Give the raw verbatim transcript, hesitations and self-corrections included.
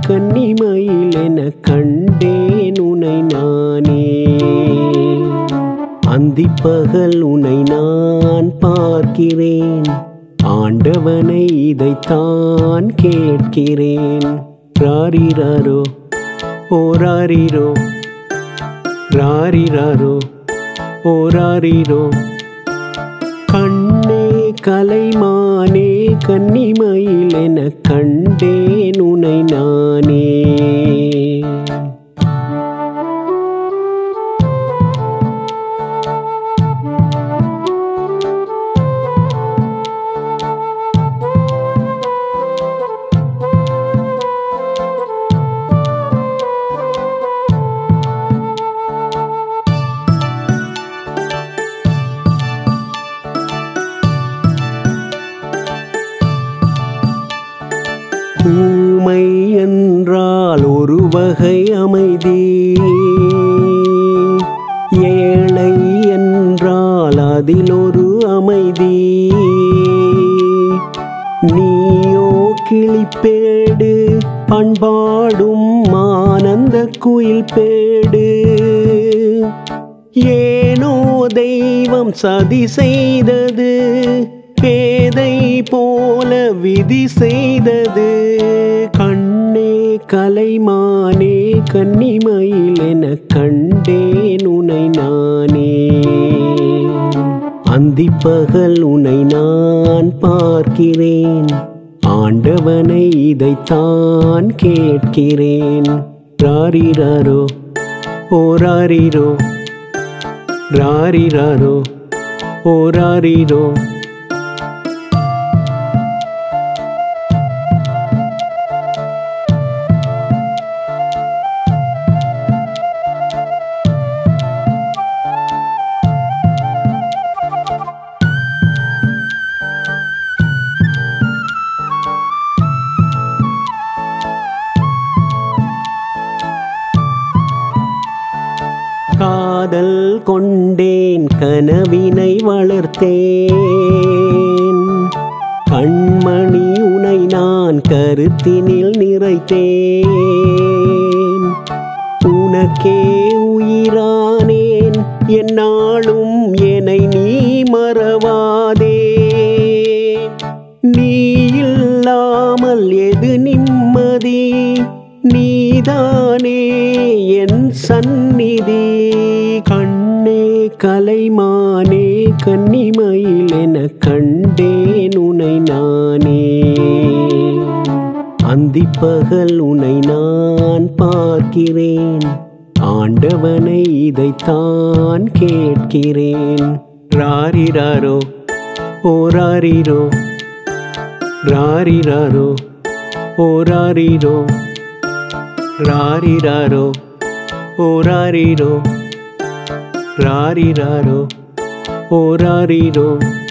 கன்னிமயில் என கண்டேன் உனை நானே. அந்திப்பகல் உனை நான் பார்க்கிறேன், ஆண்டவனை இதைத்தான் கேட்கிறேன். ராரிராரோ ஓராரிரோ, ராரிராரோ ஓராரிரோ. கண்ணே கலைமானே கன்னிமயில் என கண்டேன் உனை நானே. ஊமை என்றால் ஒரு வகை அமைதி, ஏழை என்றால் அதில் ஒரு அமைதி. நீயோ கிளிப்பேடு, பண்பாடும் ஆனந்த குயில் பேடு. ஏனோ தெய்வம் சதி செய்தது, பேதை போல விதி செய்தது. கண்ணே கலைமானே கன்னிமயில் என கண்டேன் உனை நானே. அந்திப்பகல் உனை நான் பார்க்கிறேன், ஆண்டவனை இதைத்தான் கேட்கிறேன். ராரிராரோ ஓராரிரோ, ராரிராரோ ஓராரிரோ. காதல் கொண்டேன் கனவினை வளர்த்தேன், கண்மணி உனை நான் கருத்தினில் நிறைத்தேன். உனக்கே உயிரானேன் என்னாலும் என்னை நீ மறவாதே. நீ இல்லாமல் எது நிம்மதி, நீதானே என் சந்நிதி. கண்ணே கலைமானே கன்னிமயில் என கண்டேன் உனை நானே. அந்திப்பகல் உனை நான் பார்க்கிறேன், ஆண்டவனை இதைத்தான் கேட்கிறேன். ராரிராரோ ஓராரிரோ, ராரிராரோ ஓராரிரோ, ராரிராரோ ஓராரிரோ, ராரிராரோ ஓராரிரோ.